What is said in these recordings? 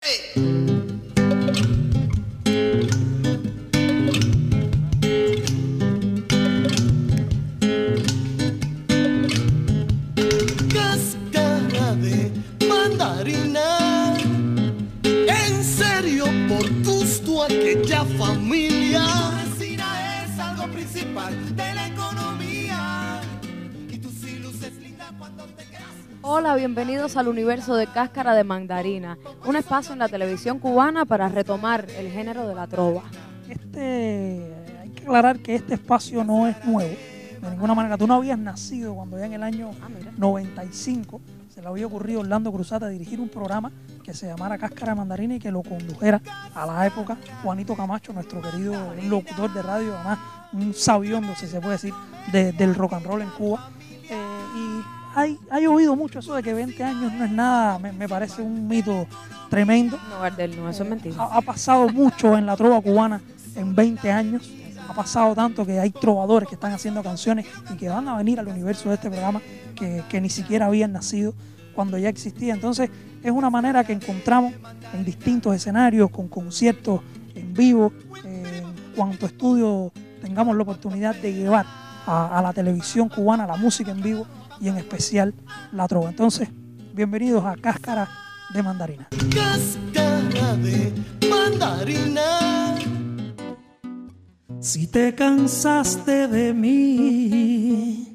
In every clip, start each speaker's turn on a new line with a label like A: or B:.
A: Cáscara de mandarina, en serio, por gusto aquella familia. Tu vecina es algo principal de la economía y tu silus es linda cuando te quedas.
B: Hola, bienvenidos al universo de Cáscara de Mandarina, un espacio en la televisión cubana para retomar el género de la trova.
C: Hay que aclarar que este espacio no es nuevo, de ninguna manera. Tú no habías nacido cuando ya en el año 95 se le había ocurrido a Orlando Cruzata dirigir un programa que se llamara Cáscara de Mandarina y que lo condujera a la época Juanito Camacho, nuestro querido locutor de radio, además un sabiondo, si se puede decir, del rock and roll en Cuba. Hay oído mucho eso de que 20 años no es nada, me parece un mito tremendo.
B: No, Gardel, no, eso es mentira.
C: Ha pasado mucho en la trova cubana en 20 años, ha pasado tanto que hay trovadores que están haciendo canciones y que van a venir al universo de este programa que ni siquiera habían nacido cuando ya existía. Entonces es una manera que encontramos en distintos escenarios, con conciertos en vivo, en cuanto estudio tengamos la oportunidad de llevar a la televisión cubana la música en vivo y en especial la trova. Entonces, bienvenidos a Cáscara de Mandarina.
A: Cáscara de mandarina.
C: Si te cansaste de mí,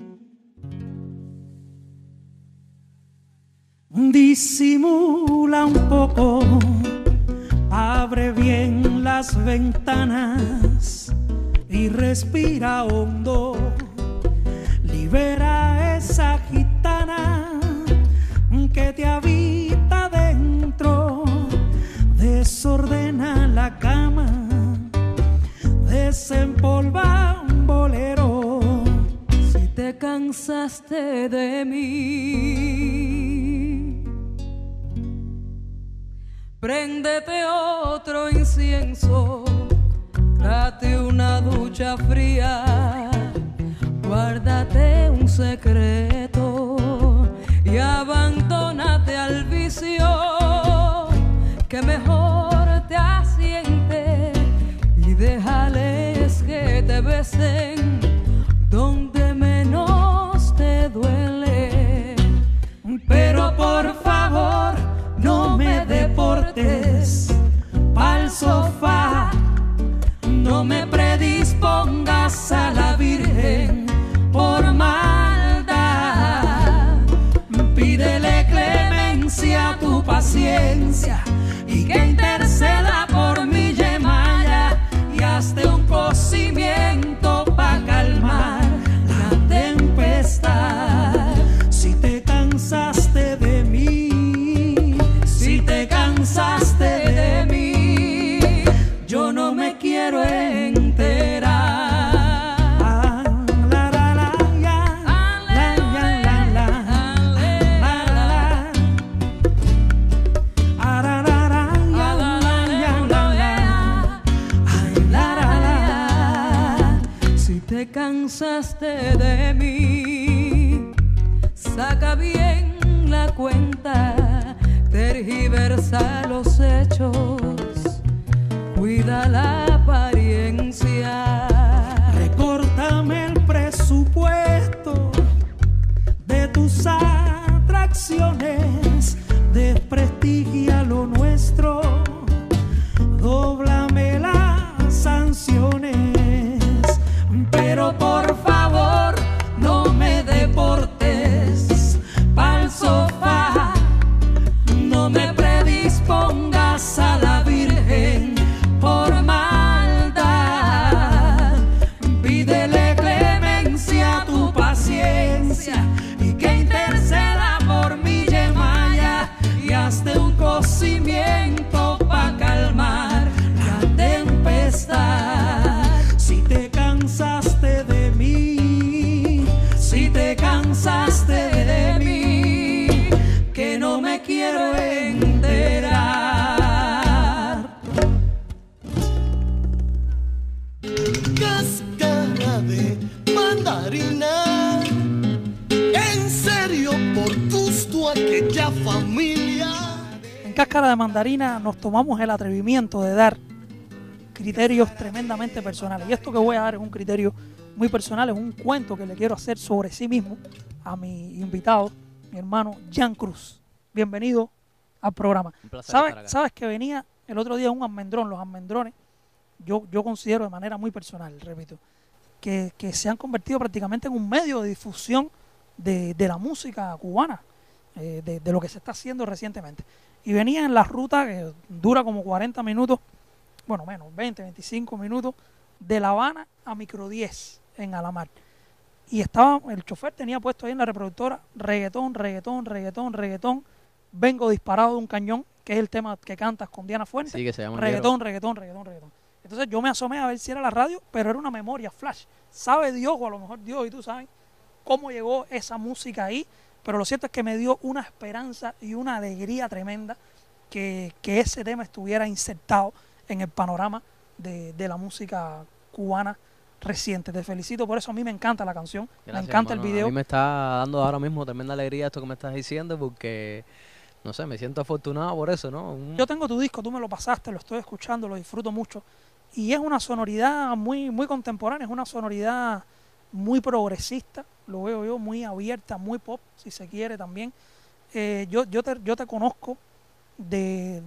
C: disimula un poco, abre bien las ventanas y respira hondo. Libera esa gitana que te habita dentro, desordena la cama, desempolva un bolero. Si te cansaste de mí, préndete otro incienso, date una ducha fría, guárdate un secreto y abandónate al vicio que mejor te asiente y déjales que te besen donde menos te duele. Pero por favor no me deportes pa'l sofá, no me predispongas a la Virgen por maldad. Pídele clemencia a tu paciencia y que interceda por mi Yemaya y hazte un cocimiento pa' calmar la tempestad. Si te cansaste de mí, si te cansaste de mí, yo no me quiero enterar. Si te cansaste de mí, saca bien la cuenta, tergiversa los hechos, cuida la apariencia. Recórtame el presupuesto de tus atracciones, desprestigia lo nuestro, dóblame las sanciones. Pero por favor no me deportes pa'l sofá, no me predispongas a la Virgen por más. Cáscara de Mandarina nos tomamos el atrevimiento de dar criterios tremendamente personales. Y esto que voy a dar es un criterio muy personal, es un cuento que le quiero hacer sobre sí mismo a mi invitado, mi hermano Jan Cruz. Bienvenido al programa.
D: Un placer estar acá.
C: ¿Sabes que venía el otro día un almendrón? Los almendrones, yo considero de manera muy personal, repito, que se han convertido prácticamente en un medio de difusión de la música cubana, de lo que se está haciendo recientemente. Y venía en la ruta que dura como 40 minutos, bueno, menos, 20, 25 minutos, de La Habana a Micro 10 en Alamar. Y el chofer tenía puesto ahí en la reproductora reggaetón, reggaetón, reggaetón, reggaetón, Vengo disparado de un cañón, que es el tema que cantas con Diana Fuentes.
D: Sí, que se llama
C: reggaetón, reggaetón, reggaetón, reggaetón. Entonces yo me asomé a ver si era la radio, pero era una memoria flash. Sabe Dios, o a lo mejor Dios y tú sabes, cómo llegó esa música ahí, pero lo cierto es que me dio una esperanza y una alegría tremenda que ese tema estuviera insertado en el panorama de la música cubana reciente. Te felicito por eso, a mí me encanta la canción,
D: Gracias,
C: me encanta
D: hermano.
C: el video.
D: A mí me está dando ahora mismo tremenda alegría esto que me estás diciendo porque, no sé, me siento afortunado por eso, ¿no?
C: Yo tengo tu disco, tú me lo pasaste, lo estoy escuchando, lo disfruto mucho y es una sonoridad muy, muy contemporánea, es una sonoridad muy progresista, lo veo yo, muy abierta, muy pop, si se quiere también. Yo te conozco de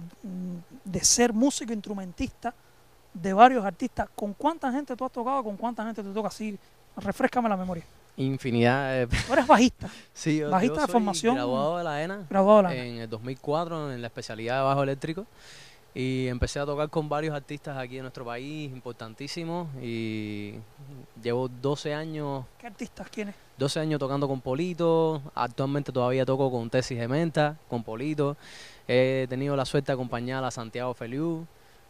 C: ser músico instrumentista de varios artistas. ¿Con cuánta gente tú has tocado? ¿Con cuánta gente te toca? Así, refréscame la memoria.
D: Infinidad.
C: Tú eres bajista.
D: Sí, yo
C: Bajista de
D: soy
C: formación.
D: graduado de la ENA
C: Graduado de la ENA.
D: en el 2004 en la especialidad de bajo eléctrico y empecé a tocar con varios artistas aquí en nuestro país, importantísimos, y llevo 12 años.
C: ¿Qué artistas? ¿Quiénes?
D: 12 años tocando con Polito, actualmente todavía toco con Tesis de Menta, con Polito. He tenido la suerte de acompañar a Santiago Feliu,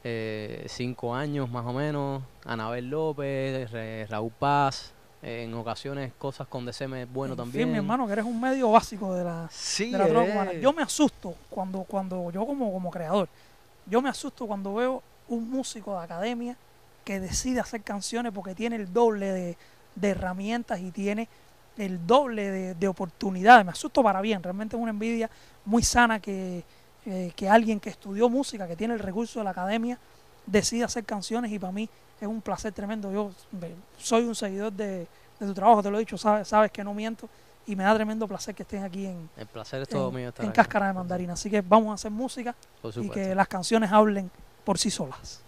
D: 5 años más o menos, Anabel López, Raúl Paz, en ocasiones cosas con DCM bueno también.
C: Sí, mi hermano, que eres un medio básico de la trova cubana. Yo me asusto cuando yo como creador, yo me asusto cuando veo un músico de academia que decide hacer canciones porque tiene el doble de herramientas y tiene el doble de oportunidades. Me asusto para bien, realmente es una envidia muy sana que alguien que estudió música, que tiene el recurso de la academia, decida hacer canciones, y para mí es un placer tremendo. Yo soy un seguidor de tu trabajo, te lo he dicho, sabes que no miento, y me da tremendo placer que estés aquí
D: el placer es todo mío estar
C: en
D: acá.
C: Cáscara de Mandarina. Así que vamos a hacer música
D: Por
C: y
D: supuesto.
C: que las canciones hablen por sí solas.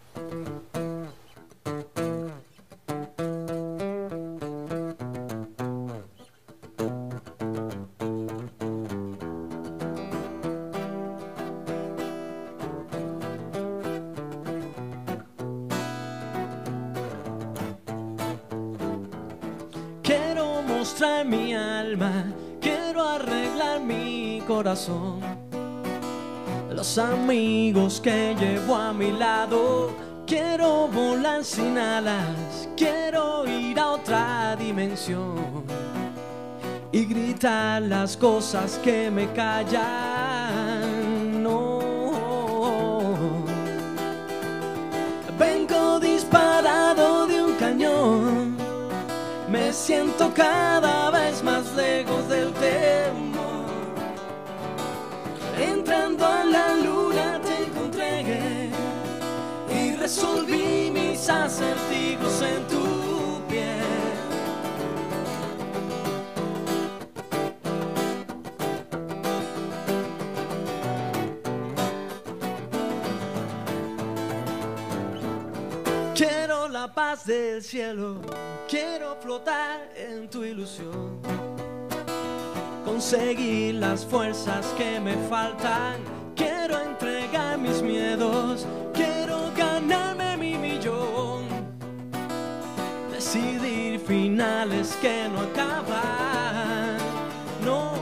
A: Quiero mostrar mi alma, quiero arreglar mi corazón. Los amigos que llevo a mi lado, quiero volar sin alas, quiero ir a otra dimensión y gritar las cosas que me callan. No, vengo disparado de un cañón. Me siento cada vez más lejos del temor. Entrando a la luna te encontré y resolví mis acertijos en tu piel. Quiero la paz del cielo, quiero flotar en tu ilusión, conseguir las fuerzas que me faltan, quiero entregar mis miedos, quiero ganarme mi millón, decidir finales que no acaban. No,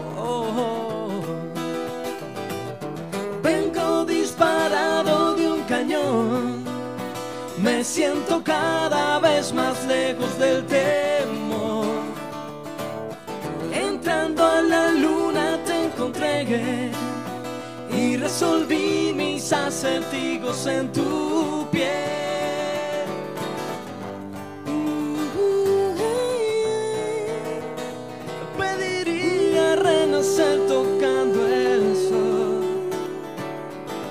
A: vengo disparado de un cañón. Me siento cada vez más lejos del temor. Entrando a la luna te encontré y resolví mis acertijos en tu piel. Pediría renacer tocando el sol.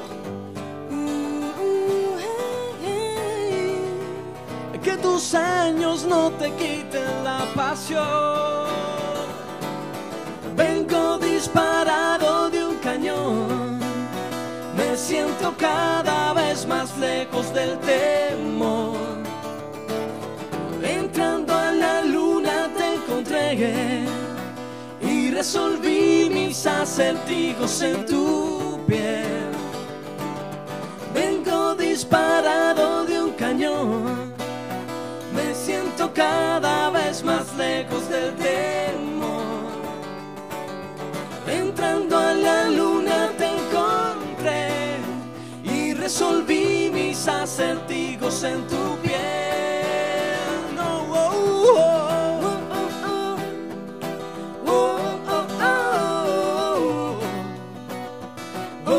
A: tus años no te quiten la pasión. Vengo disparado de un cañón, me siento cada vez más lejos del temor. Entrando a la luna te encontré y resolví mis acertijos en tu piel. Vengo disparado de un cañón, me siento cada vez más lejos del temor. Entrando a la luna te encontré y resolví mis acertijos en tu piel. No, oh, oh, oh, oh, oh,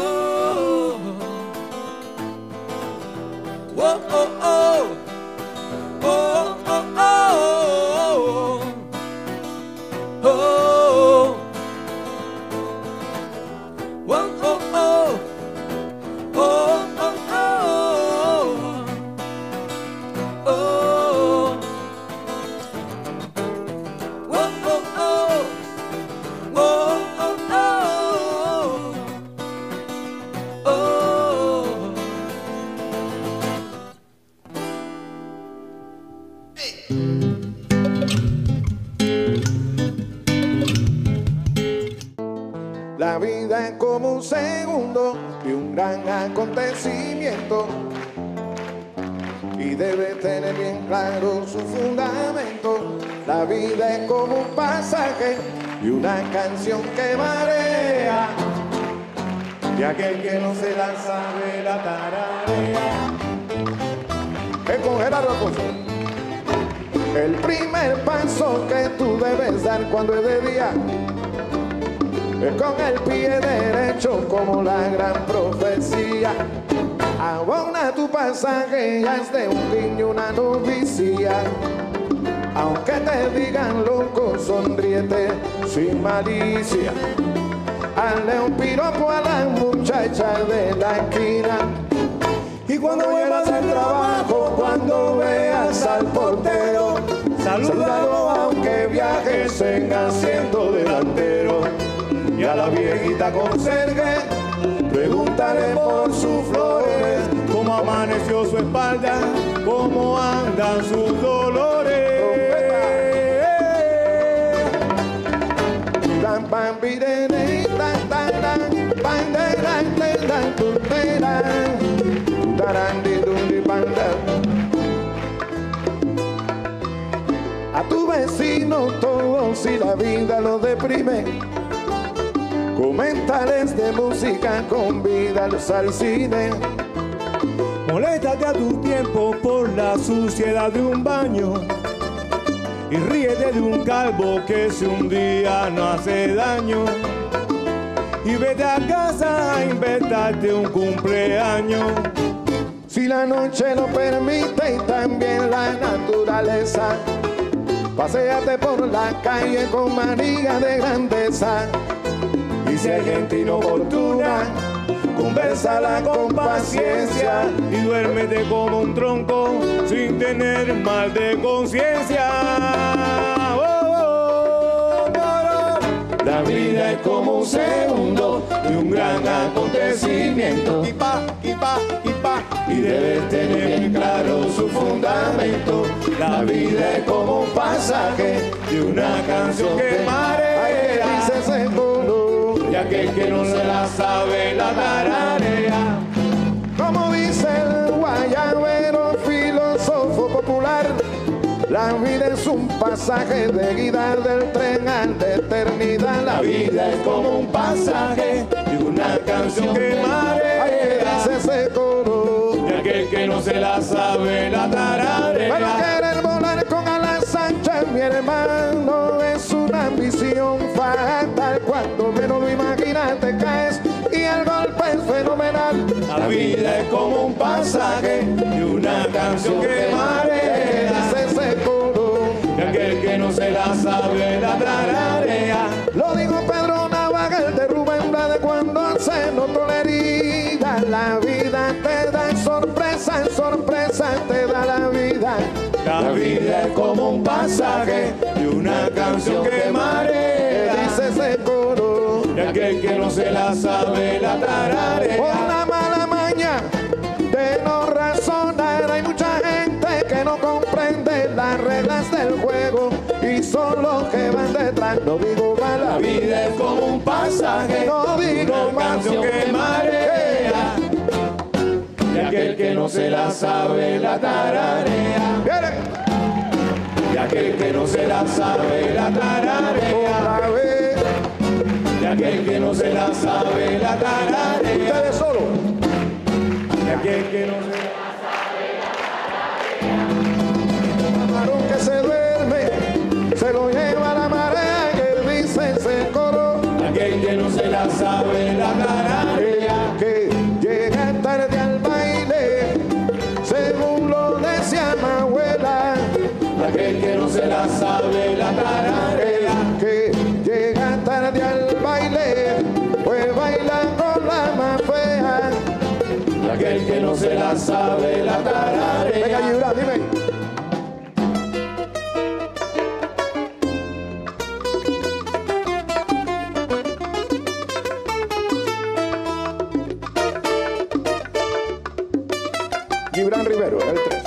A: oh, oh, oh, oh.
E: La vida es como un segundo de un gran acontecimiento y debe tener bien claro su fundamento. La vida es como un pasaje y una canción que marea, y aquel que no se la sabe la tararea. Es con Gerardo Alfonso. El primer paso que tú debes dar cuando es de día es con el pie derecho como la gran profecía. Abona tu pasaje, ya es de un niño una novicia. Aunque te digan loco, sonríete sin malicia. Hazle un piropo a la muchacha de la esquina. Y cuando vuelvas al trabajo, cuando veas al portero, salúdalo aunque viajes en asiento delantero. Y a la viejita conserje, pregúntale por sus flores, cómo amaneció su espalda, cómo andan sus dolores. A tu vecino todo si la vida lo deprime, coméntales de música, convídalos al cine. Moléstate a tu tiempo por la suciedad de un baño y ríete de un calvo que si un día no hace daño. Y vete a casa a inventarte un cumpleaños, si la noche lo permite y también la naturaleza. Paséate por la calle con manía de grandeza. Y si hay gente inoportuna, conversala con paciencia y duérmete como un tronco sin tener mal de conciencia. La vida es como un segundo de un gran acontecimiento y debes tener bien claro su fundamento. La vida es como un pasaje de una canción que marea, dice ese coro, y aquel que no se la sabe la tararea. Como dice el guayabero filósofo popular, la vida es un pasaje de ida del tren a la eternidad. La vida es como un pasaje de una canción que marea, dice ese coro, y aquel que no se la sabe la tararea. Pero querer volar con alas anchas, mi hermano, es una ambición fatal. Cuando menos lo imaginas te caes y el golpe es fenomenal. La vida es como un pasaje de una canción que marea, dice ese coro, y aquel que no se la sabe la tararea. Lo dijo Pedro Navaja, el de Rubén Blades, cuando se notó la herida. La vida te da sorpresa, sorpresa te da la vida. La vida es como un pasaje de una canción que marea.
A: Dice ese coro.
E: Y aquel que no se la sabe la tararea.
A: Por la mala maña de no razonar, hay mucha gente que no comprende las reglas del juego y son los que van detrás. No digo mal,
E: La vida es como un pasaje,
A: no digo
E: una
A: mal,
E: canción que marea. Y aquel que no se la sabe la tararea.
A: Viene.
E: Y aquel que no se la sabe la tararea.
A: Otra vez.
E: Y aquel que no se la sabe la tararea.
A: Ustedes solo.
E: Y aquel que no se
A: Camarón que se duerme, se lo lleva la marea, que dice ese coro.
E: aquel que no se la sabe la tararea.
A: Que llega tarde al baile, según lo decía mi abuela.
E: Aquel que no se la sabe la tararea.
A: Que llega tarde al baile, pues baila con la más fea.
E: Aquel que no se la sabe la tararea.
A: Venga, Gibran, dime. Gibran Rivero, el 3.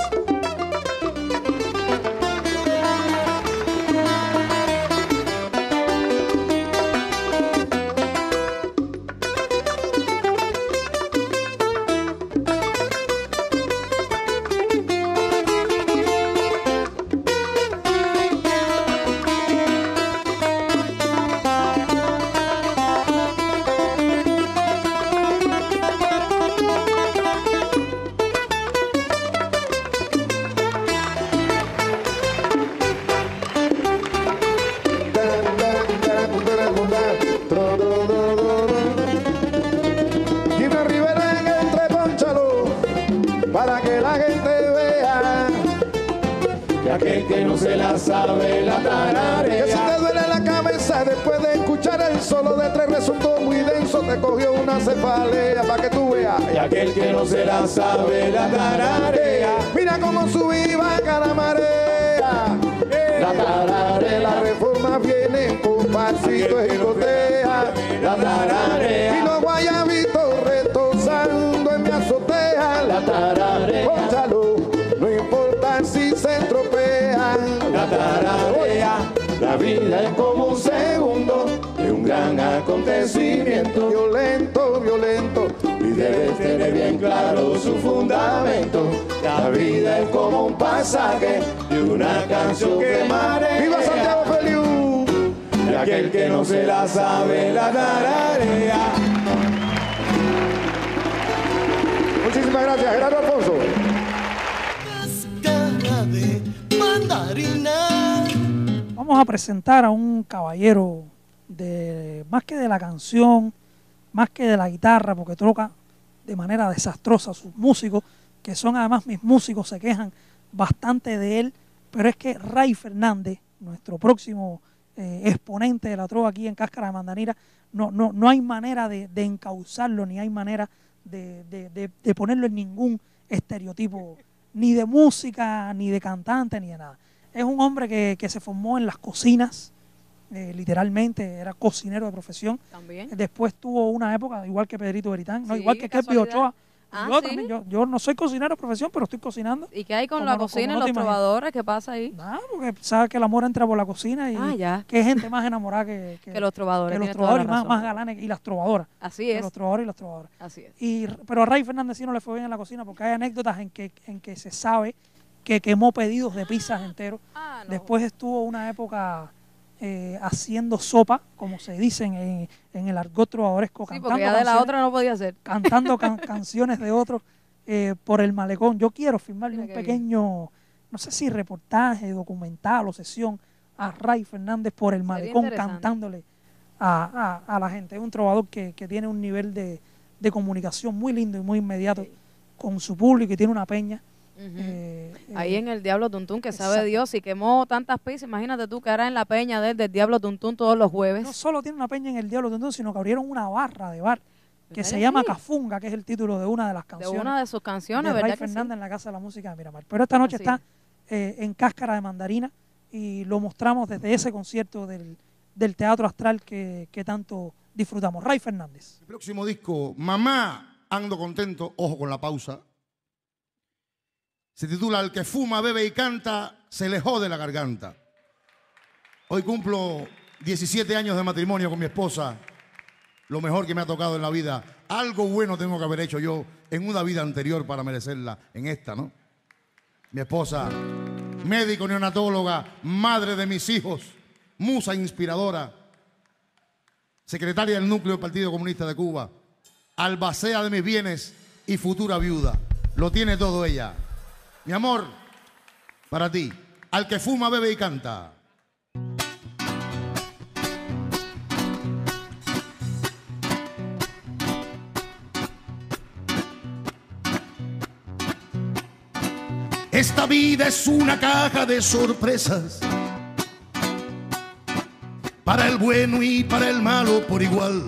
A: Gibran Rivera en el 3, pónchalo, para que la gente vea.
E: Y aquel que no se la sabe la
A: Que si te
E: tararea.
A: duele la cabeza después de escuchar el solo de 3 resultó muy denso, te cogió una cefalea para que tú veas.
E: Y aquel que no se la sabe la tararea.
A: Mira cómo sube y baja la marea. La tararea, la reforma viene con pasito y cotea.
E: La tararea.
A: Y los guayabitos retosando en mi azotea.
E: La tararea.
A: Pónchalo, no importa si se estropean.
E: La tararea. La vida es como un segundo de un gran acontecimiento.
A: Violento, violento.
E: Y debes tener bien claro su fundamento. La vida es como un pasaje de una canción que marea.
A: ¡Viva Santiago Feliu!
E: Y aquel que no se la sabe la tararea.
A: Muchísimas gracias, Gerardo Alfonso.
F: Cáscara de mandarina.
C: Vamos a presentar a un caballero de más que de la canción, más que de la guitarra, porque toca de manera desastrosa. Sus músicos, que son además mis músicos, se quejan bastante de él, pero es que Ray Fernández, nuestro próximo exponente de la trova aquí en Cáscara de Mandarina, no hay manera de encauzarlo, ni hay manera de ponerlo en ningún estereotipo, ni de música, ni de cantante, ni de nada. Es un hombre que se formó en las cocinas, literalmente era cocinero de profesión.
B: También.
C: Después tuvo una época, igual que Pedrito Beritán, ¿no?
B: Sí,
C: Igual que Kelby
B: casualidad.
C: Ochoa.
B: Ah,
C: yo
B: ¿sí?
C: también, yo no soy cocinero de profesión, pero estoy cocinando.
B: ¿Y qué hay con
C: Como
B: la
C: no-
B: cocina
C: como
B: y
C: no
B: los
C: te imaginas.
B: trovadores? ¿Qué pasa ahí?
C: Nada, porque sabe que el amor entra por la cocina y
B: Ah, ya.
C: que hay gente más enamorada que
B: Que los trovadores.
C: que los
B: tienes toda la
C: trovadores y más,
B: razón.
C: más galanes y las trovadoras.
B: Así
C: que
B: es.
C: Los trovadores y las trovadoras.
B: Así es.
C: Pero a Ray Fernández sí no le fue bien en la cocina porque hay anécdotas en que se sabe que quemó pedidos de pizzas enteros.
B: Ah, no.
C: Después estuvo una época haciendo sopa, como se dice en el argot trovadoresco,
B: Sí, porque ya de la otra no podía ser.
C: cantando canciones de otros por el malecón. Yo quiero firmarle
B: Mira
C: un
B: qué
C: pequeño, no sé si reportaje, documental o sesión a Ray Fernández por el malecón
B: interesante.
C: cantándole a la gente. Es un trovador que tiene un nivel de comunicación muy lindo y muy inmediato
B: Sí.
C: con su público y tiene una peña.
B: Ujú. Ahí en el Diablo Tuntún, que sabe
C: exacto.
B: Dios, y quemó tantas pizzas. Imagínate tú que era en la peña del Diablo Tuntún todos los jueves.
C: No solo tiene una peña en el Diablo Tuntún, sino que abrieron una barra de bar que
B: ¿Verdad
C: se
B: que
C: llama
B: sí?
C: Cafunga, que es el título de una de las
B: De
C: canciones
B: una de sus canciones,
C: de
B: ¿verdad
C: Ray
B: que sí?
C: Fernández en la Casa de la Música de Miramar. Pero esta noche
B: Así
C: está
B: es.
C: en Cáscara de Mandarina, y lo mostramos desde ese concierto del Teatro Astral que tanto disfrutamos. Ray Fernández.
G: El próximo disco, Mamá, ando contento, ojo con la pausa. Se titula El que fuma, bebe y canta, se le jode la garganta. Hoy cumplo 17 años de matrimonio con mi esposa. Lo mejor que me ha tocado en la vida. Algo bueno tengo que haber hecho yo en una vida anterior para merecerla en esta, ¿no? Mi esposa, médico neonatóloga, madre de mis hijos, musa inspiradora, secretaria del núcleo del Partido Comunista de Cuba, albacea de mis bienes y futura viuda. Lo tiene todo ella. Mi amor, para ti, al que fuma, bebe y canta. Esta vida es una caja de sorpresas, para el bueno y para el malo por igual.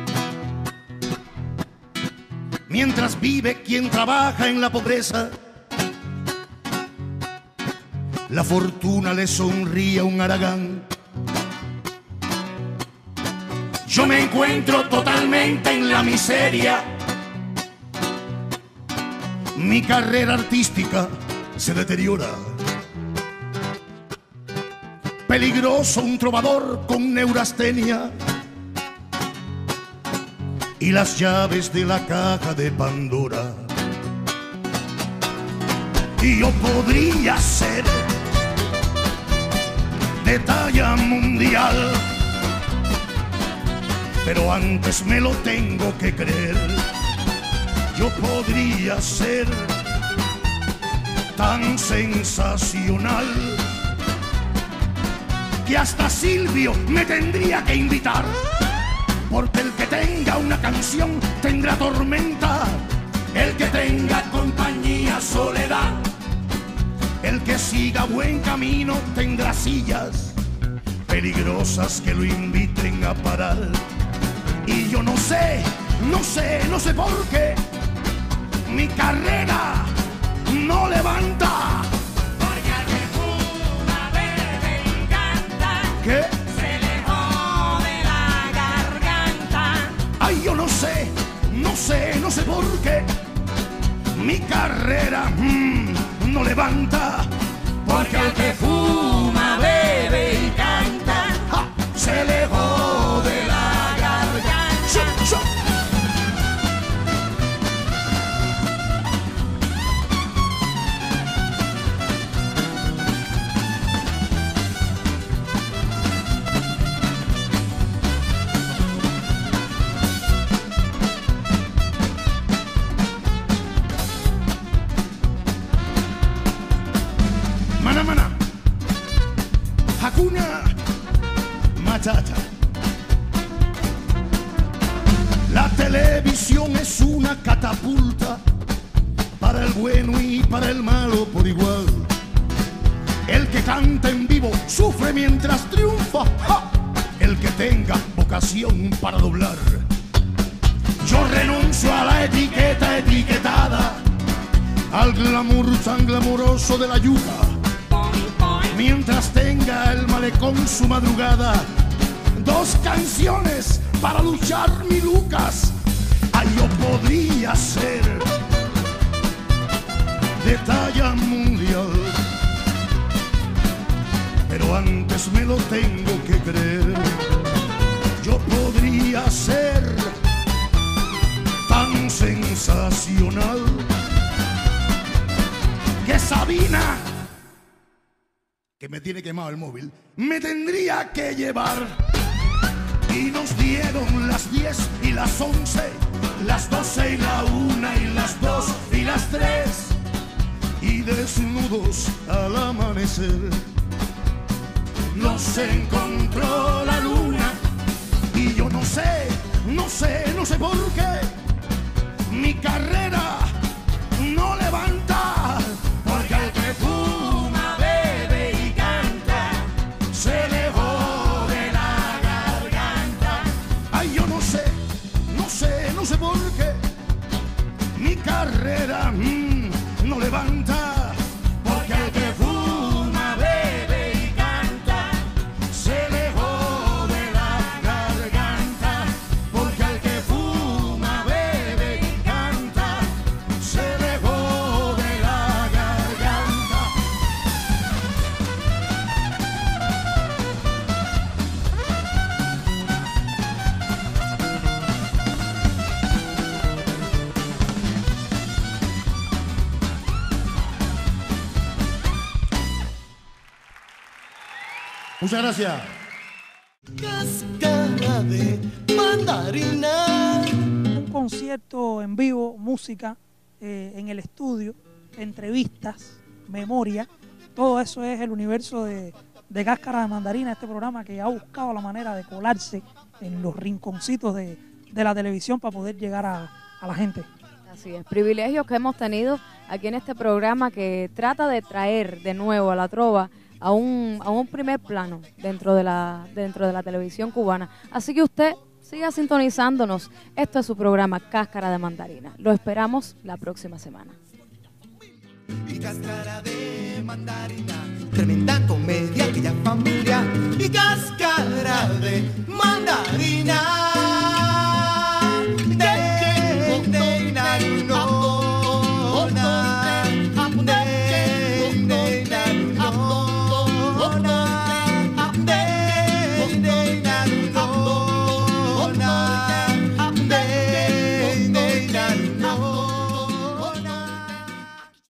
G: Mientras vive quien trabaja en la pobreza, la fortuna le sonríe a un haragán. Yo me encuentro totalmente en la miseria. Mi carrera artística se deteriora. Peligroso un trovador con neurastenia y las llaves de la caja de Pandora. Y yo podría ser de talla mundial, pero antes me lo tengo que creer. Yo podría ser tan sensacional que hasta Silvio me tendría que invitar, porque el que tenga una canción tendrá tormenta, el que tenga compañía soledad, el que siga buen camino tendrá sillas peligrosas que lo inviten a parar. Y yo no sé por qué mi carrera no levanta.
H: Porque al que fuma, bebe y canta,
G: ¿Qué?
H: se le jode la garganta.
G: Ay, yo no sé por qué mi carrera no levanta.
H: Porque al que fuma, bebe y canta,
G: se le jode
H: la garganta.
G: Mana mana, Hakuna Matata. La televisión es una catapulta para el bueno y para el malo por igual. El que canta en vivo sufre mientras triunfa. ¡Ja! El que tenga vocación para doblar. Yo renuncio a la etiqueta etiquetada, al glamour tan glamuroso de la yuca. Mientras tenga el malecón su madrugada, 2 canciones para luchar mi Lucas. Ay, yo podría ser de talla mundial, pero antes me lo tengo que creer. Yo podría ser tan sensacional que Sabina, que me tiene quemado el móvil, me tendría que llevar. Y nos dieron las 10 y las 11, las 12 y la 1 y las 2 y las 3, y desnudos al amanecer nos encontró la luna. Y yo no sé por qué mi carrera no levanta. Porque al que fuma, bebe y canta, se le jode la garganta. Ay, yo no sé por qué mi carrera no levanta. Porque al que fuma, Muchas gracias.
A: Cáscara de mandarina.
C: Un concierto en vivo, música en el estudio, entrevistas, memoria, todo eso es el universo de Cáscara de Mandarina, este programa que ha buscado la manera de colarse en los rinconcitos de la televisión para poder llegar a la gente.
B: Así es, privilegios que hemos tenido aquí en este programa que trata de traer de nuevo a la trova a un primer plano dentro de la televisión cubana. Así que usted siga sintonizándonos. Esto es su programa Cáscara de Mandarina. Lo esperamos la próxima semana.
A: Y Cáscara de Mandarina, tremenda comedia, aquella familia. Y Cáscara de Mandarina.